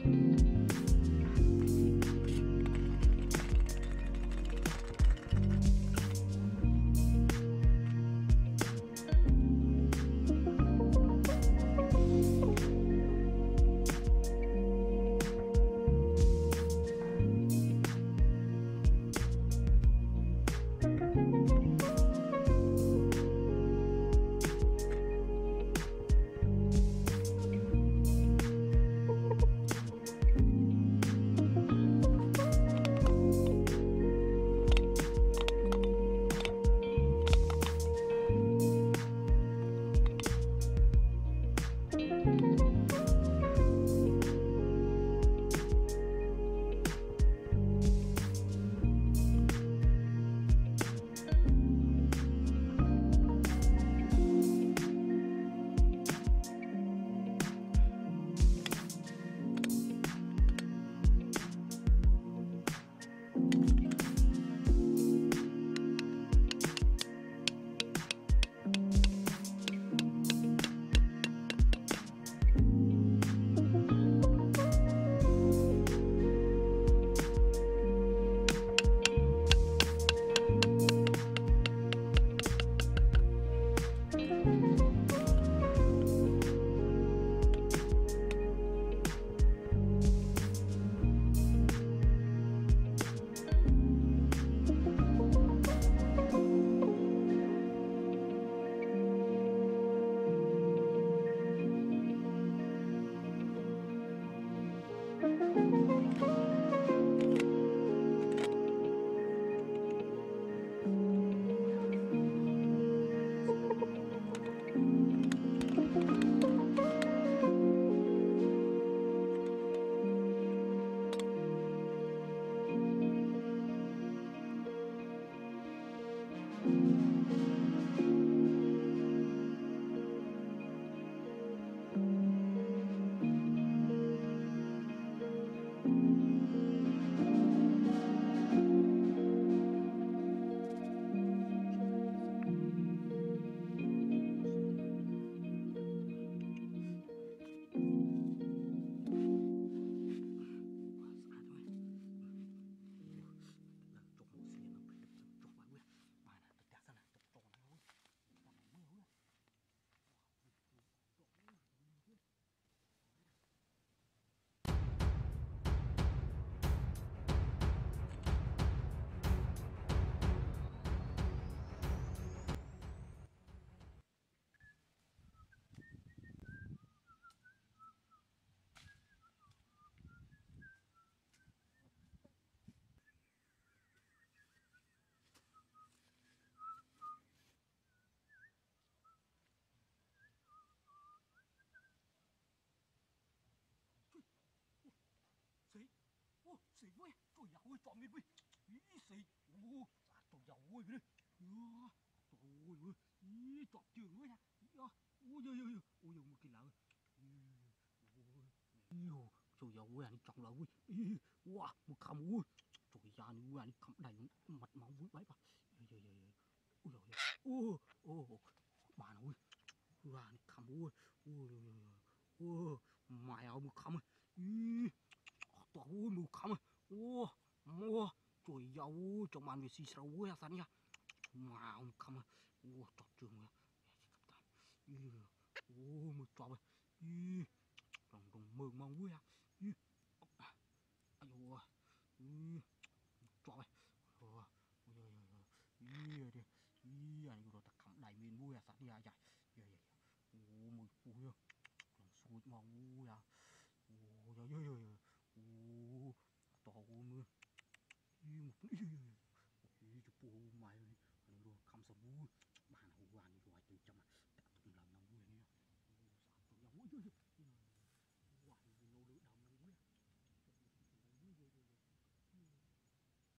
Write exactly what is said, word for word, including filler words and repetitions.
Xì, ô, xì quá, trời ơi, trọn nghiệt quá, ý xì, ô, trời ơi, đi, trời ơi, ý trọn trường quá nha, ôi ơi ơi, ôi ơi, một kỳ lạ, ôi, trời ơi, anh trọn lại quá, wow, một khăm quá, trời ơi, anh anh khăm đầy mặt máu vui bái bà, ôi ôi ôi, ôi ôi, ô, bà nội, wow, anh khăm quá, ôi ôi, mày ơi, một khăm, ý trời ơi, mù khăm, ô, mua, trời ơi, trong màn về xì sầu quá sao nha, mà ông khăm, ô, trọt trường rồi, ô, một trọt, ý, lòng đồng mơ mong quá, ý, ai ôi, ý, trọt, ôi, ôi ôi ôi, ý, đi, ý, anh rồi ta khăm đầy miền vui à sao nha, vậy, vậy, ô, mùi vui, lòng sôi mong vui à, ô, ôi ôi ôi, ô, trời ơi, mưa, ý, một, ý, ý, chụp bố mày, anh rồi khăm sầu vui, bạn hù anh rồi.